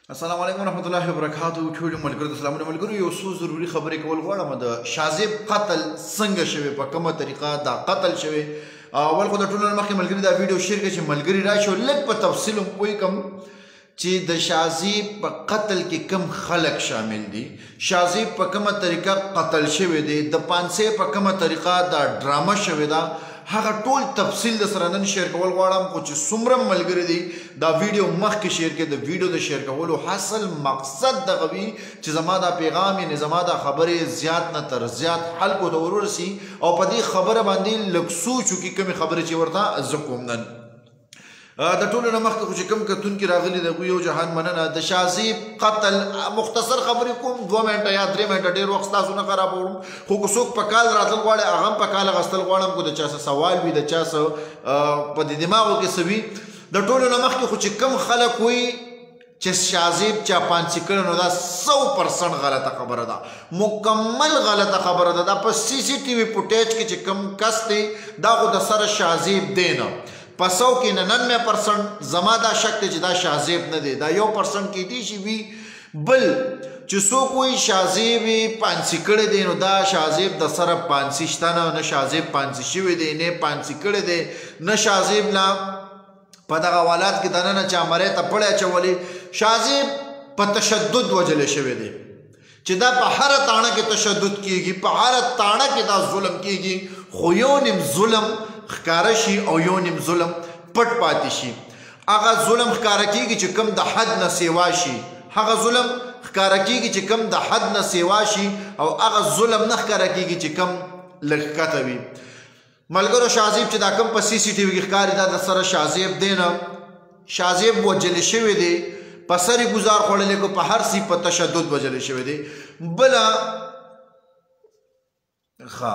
السلام علیکم ورحمۃ اللہ وبرکاتہ. ټول ملګرو ته سلامونه. ملګرو یو څو ضروري خبرې کول غواړم. د شاذب قتل څنګه شوی، په کومه طریقه دا قتل شوی. اول خو د ټولو مخکې ملګري دا ویډیو شیر کړئ چې ملګري راشي لږ په تفصیل وایي کوم چې د شاذب په قتل کې کم خلک شامل دي، شاذب په کومه طریقه قتل شوی دی، د پانسې په کومه طریقه دا ډرامه شوی ده، هغه ټول تفصیل د سره نن شیر کول غواړم. خو چې څومره ملګري دي دا ویډیو مخکې شیر کړي. د ویډیو د شیر کولو حاصل مقصد دغه وي چې زما دا پیغام یعنې زما دا خبرې زیات نه تر زیات خلکو ته ورورسي او په دې خبره باندې لږ سوچ وکړي کومې خبرې چې ورته زه کوم نن. د ټولو نه مخکې خو چې کوم کتونکي راغلي د هغوی یو جهان مننه. د شاذب قتل مختصر خبرې کوم، 2 منټه یا 3 منټه، ډېر وخت ستاسو نه خرابوم. خو که څوک په کال راتلل غواړي هغه هم په کال اخیستل غواړم. که د چا څه سوال وي، د چا څه په دې دماغو کې څه وي، د ټولو نه مخکې خو چې کوم خلک وایي چې شاذب چا پانسي کړی نو دا 100% غلطه خبره ده، مکمل غلطه خبره ده. دا په سی سی ټي وي فوټیج کې چې کوم کس دی دا خو د سره شاذب دی نه، په 100 کې 99% زما دا شک دی چې دا شاذب نه دی، دا 1% کېدی شي وي. بل چې څوک وایي شاذب یې پانسي کړی دی نو دا شاذب د سره پانسي شته نه شاذب پانسي شوی دی، نه پانسي کړی دی، نه شاذب لا په دغه حوالات کې دننه چا مرۍ ته پړی اچولی. شاذب په تشدد وجلی شوی دی چې دا په هره تاڼه کې تشدد کیږي، په هره تاڼه کې دا ظلم کیږي. خو یو نیم ظلم ښکاره شي او یو نیم ظلم پټ پاتې شي. هغه ظلم ښکاره کیږي چې کم د حد نه سیوا شي، هغه ظلم ښکاره کیږي چې کم د حد نه سیوا شي، او هغه ظلم نه ښکاره کیږي چې کم لږ ښکته وي. ملګرو شاذب چې دا کم په سی سی ټي وي کې ښکاري دا د سره شاذب دی نه، شاذب وجلی شوی دی، په سر یې ګزار خوړلی کو، په هر سی په تشدد وجلی شوی دی. بله ښه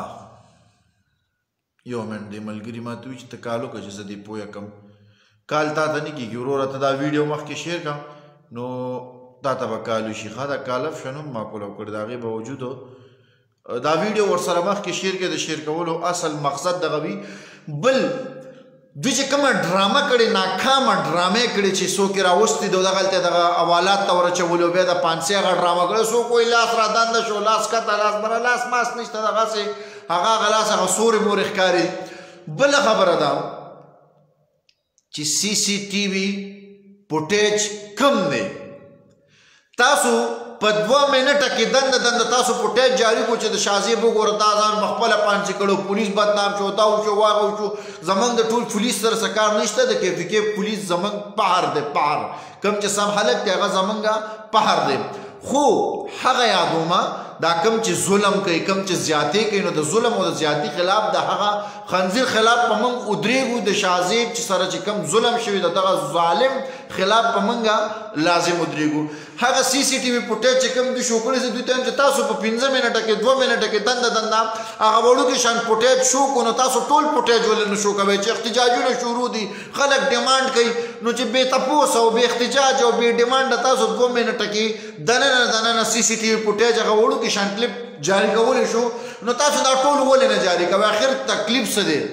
یو منټ دی ملګري ما ته وي چې ته کال وکړه چې زه دې پویه کړم. کال تا ته نه کېږي وروره، ته دا ویډیو مخکې شیر کړه نو تا ته به کال وشي. ښه دا کال اپشن هم ما کولو کړی، د هغې باوجود دا ویډیو ورسره مخکې شیر کړي. د شیر کولو اصل مقصد دغه وي. بل دوی چې کومه ډرامه کړې، ناکامه ډرامې کړې چې څوک یې راوستي دو دغلته دغه حوالات ته ورچولي او بیا د پانسۍ هغه ډرامه کړې. څوک وایي لاس را دنده شو، لاس کته، لاس بره، لاس ماس نشته، دغسې هغه غلاس هغه سورې مورې ښکاري. بله خبره ده چې سی سی ټي وي فوټیج کم دی. تاسو په 2 منټه کې دنده تاسو فوټیج جاري کو چې د شاذب وګوره دا ځان بخپله پانسي کړو، پولیس بدنام شو، دا وشو واغه وشو. زمونږ د ټول پولیس سره څه کار نشته، د کې پولیس زمونږ پهر دی، پهر کوم چې سم هلک دی هغه زمونږ پهر دی. خو هغه یادومه دا کم چې ظلم کوي، کم چې زیاتې کوي، نو د ظلم او د زیاتې خلاف د هغه خنزیر خلاف په موږ ودرېږو. د شاذب چې سره چې کم ظلم شوي د دغه ظالم خلاف په موږ لازم ودرېږو. هغه سی سی ټي وي فوټیج چې کوم دوی شو کړی دوی ته چې تاسو په 15 منټه کې 2 منټه کې دنده هغه وړوکي شان فوټیج شو کو، نو تاسو ټول فوټیج ولې نه شو کوئ چې احتجاجونه شروع دي، خلک ډیمانډ کوي، نو چې بې تپوس او بې احتجاج او بې ډیمانډه تاسو 2 منټه کې دننه سی سی ټي وي فوټیج هغه وړوکي شان کلیپ جاری کولی شو، نو تاسو دا ټول ولې نه جاری کوئ؟ آخر تکلیف څه دی؟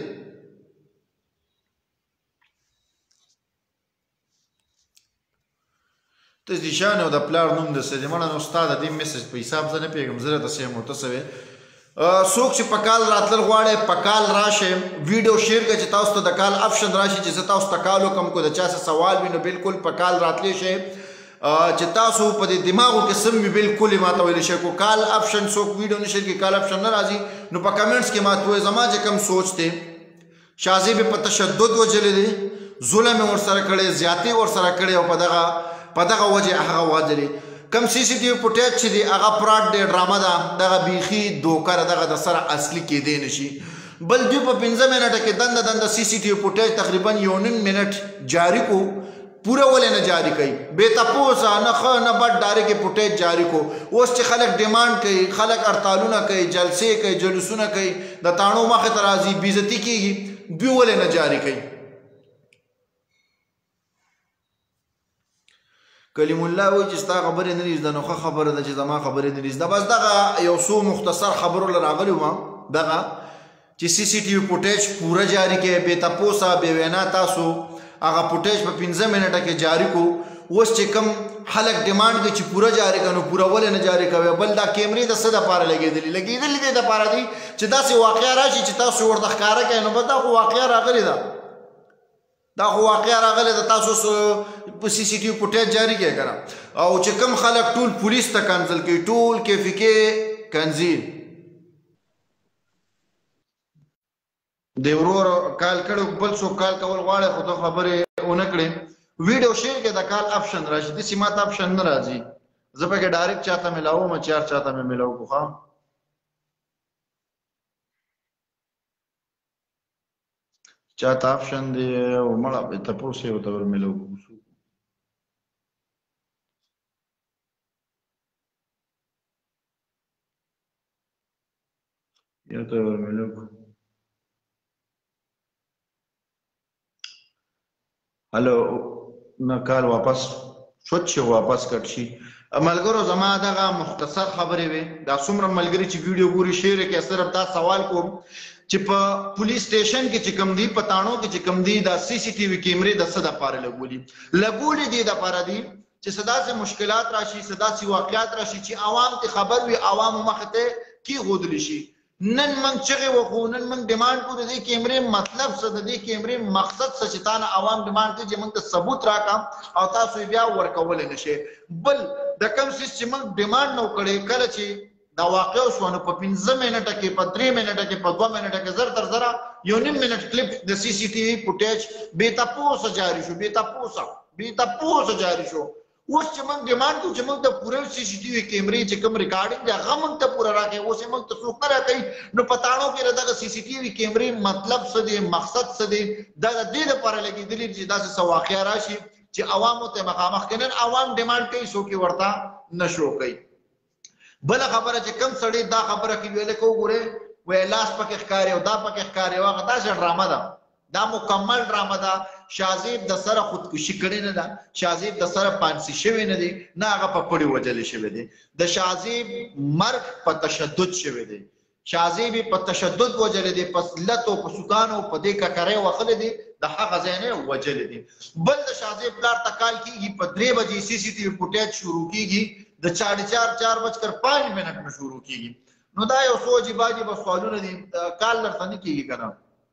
ته زیشان او د پلار نوم د څه دی؟ مړه نو ستا د دې میسج په حساب زه نه پوهېږم، زه راته څه یم ورته څه وې. څوک چې په کال راتلل غواړئ په کال راشئ، ویډیو شیر کړئ چې تاسو ته د کال آپشن راشي چې زه تاسو ته کال وکړم. کو د چا څه سوال وي نو بالکل په کال راتلی شئ. چې تاسو په دې دماغو کې سم وي بالکل یې ماته ویلی شئ. کو کال آپشن څوک ویډیو نه شیر کړي، کال آپشن نه راځي نو په کمنټس کې ماته ووایئ زما چې کوم سوچ دی. شاذب یې په تشدد وجلی دی، ظلم یې ورسره کړی، زیاتې ورسره کړی، او په دغه وجه هغه وجلی. کم سی سی ټي وي فوټیج چې دی هغه فراډ دی، ډرامه ده، دغه بیخي دوکه ده، دغه د سره اصلي کېدی نه شي. بل دوی په 15 منټه کې دنده سی سی ټي وي فوټیج تقریبا 1.5 منټ جاری کو، پوره ولې نه جاری کوي؟ بې تپوسه نه ښه نه بد ډایرکټ فوټیج جاری کو. اوس چې خلک ډیمانډ کوي، خلک هړتالونه کوي، جلسې کوي، جلوسونه کوي، د تاڼو مخې ته راځي، بېعزتي کېږي، دوی ولې نه جاری کوي؟ کلیم الله وایي چې ستا خبرې نه دي زده، نو ښه خبره ده چې زما خبرې نه دي زده. بس دغه یو څو مختصر خبرو له راغلي وم، دغه چې سی سی ټي وي فوټیج پوره جاری کړئ، بې تپوسه بې وینا تاسو هغه فوټیج په 15 منټه کې جاری کو. اوس چې کم خلک ډیمانډ کوي چې پوره جاری کړو پوره ولې نه جاری کوي بل دا کیمرې د څه دپاره لګېدلي دې دپاره دي چې داسې واقعه راشي چې تاسو ورته ښکاره کوئ نو بس دا خو واقعه راغلې ده تاسو په سی سی ټي وي فوټیج جاری کړئ که نه او چې کم خلک ټول پولیس ته کنزل کوي ټول کیفیکې کنزي د ورور کال کړو بل څوک کال کول غواړي خو ته خبرې ونه کړې ویډیو شیر کې د کال آپشن راشي داسې ما ته آپشن نه راځي زه پکې ډایرکټ چاته میلاوم چاته مې میلاو کو ښه چاته آپشن دی او مړه تپوس یې ورته ور میلاو کو یا ته ور میلاو کو هلو نه کال واپس سوچ واپس کټ شي ملګرو زما دغه مختصر خبرې وي دا څومره ملګري چې ویډیو ګوري شیر کې صرف دا سوال کوم چې په پولیس سټیشن کې چې کم دی پټانو کې چې کم دی دا سی سی ټي وي کیمرې د څه دپاره لګولي دي دپاره دي چې څه داسې مشکلات راشي څه داسې واقعات راشي چې عوام ته خبر وي عوامو مخې ته کېښودلی شي نن موږ چغې وکړو نن موږ ډیمانډ کوو د دې کیمرې مطلب څه د دې کیمرې مقصد څه چې تا نه عوام ډیمانډ کوي چې موږ ته ثبوت راکړه او تاسو یې بیا ورکولی نه شئ بل د کوم څیز چې موږ ډیمانډ نه وکړی کله چې دا واقع وشوه نو په 15 منټه کې په 3 منټه کې په 2 منټه کې زر تر زره یو نیم منټ کلیپ د سی سی ټي وي فوټیج بې تپوسه جاري شو بې تپوسه جاري شو اوس چې موږ ډیمانډ کوو چې موږ ته پوره سی سی ټي وي کیمرې چې کوم ریکارډینګ دی هغه موږ ته پوره راکړي اوس یې موږ ته څوک نه راکوي نو په تاڼو کې د دغه سی سی ټي وي کیمرې مطلب څه دی مقصد څه دی دا د دې لپاره لګېدلي چې داسې څه واقعه راشي چې عوامو ته مخامخ کړي نن عوام ډیمانډ کوي څوک یې ورته نشو کوي بله خبره چې کوم سړی دا خبره کوي ویل که وګورئ وایي لاس پکې ښکاري او دا پکې ښکاري هغه داسې ډرامه ده دا مکمل ډرامه ده شاهزیب د سره خودکشي کړې نه ده شاهزیب د سره پانسي شوی نه دی نه هغه په پړي وجلی شوی دی د شاهزیب مرګ په تشدد شوی دی شاهزیب په تشدد وجلی دی په لتو په سوکانو په دې ککرۍ وهلی دی د هغه ځای نه وجلی دی بل د شاهزیب پلار ته کال کېږي په 3 بجې سی سی ټي وي فوټیج شروع کېږي د 4:05 منټ نه شروع کېږي نو دا یو څو عجیب عجیبه سوالونه دي کال درته نه کېږي که نه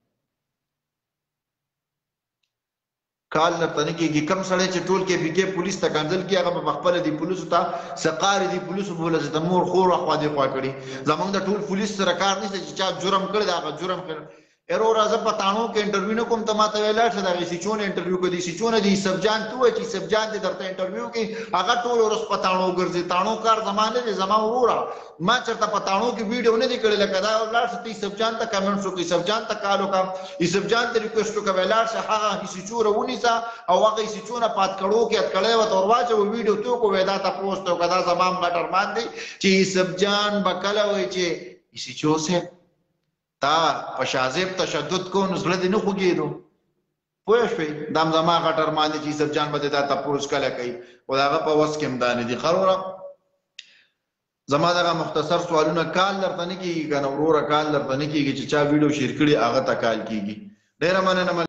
کال درته نه کېږي کوم سړی چې ټول کې بي کې پولیس ته کنځل کړي هغه په خپله دي پولیسو ته سقارې دي پولیسو به ولې د مور خور خوا دې خوا کړي زموږ د ټول پولیس سره کار نشته چې چا جرم کړی دی هغه جرم کړی ارو زه په تاڼو کې انټرویو نه کوم ته ما ته ویل شه دغه سیچونه انټرویو کوي سیچونه دي سب جان ته وایي چې سب جان دې درته انټرویو کوي هغه ټول ورځ په تاڼو ګرځي تاڼو کار زمانه دي زما وروره ما چېرته په تاڼو کې ویډیو نه دی کړی لکه دا ولاړ شه ته سب جان ته کمنټس وکړي سب جان ته کال وکړه سب جان ته ریکویسټ وکړه ولاړ شه هغه سیچونه ونیسه او هغه سیچونه پات کړو کې اتکړی ورته ورواچوه ویډیو ته وکړو وایي دا تپوس ته وکړه دا زما بټرمان دی چې سب جان به کله وایي چې سیچو صاحب تا په شاهزیب تشدد کو نو زړه دې نه خوږېدو پوه شوې دا هم زما غټرمان دی چې یوسف جان به دې دا تپوس کله کوي خو د هغه په وس کې هم دا نه دي خروره زما دغه مختصر سوالونه کال درته نه کېږي که نه وروره کال درته نه کېږي چې چا ویډیو شیر کړي هغه ته کال کېږي ډېره مننه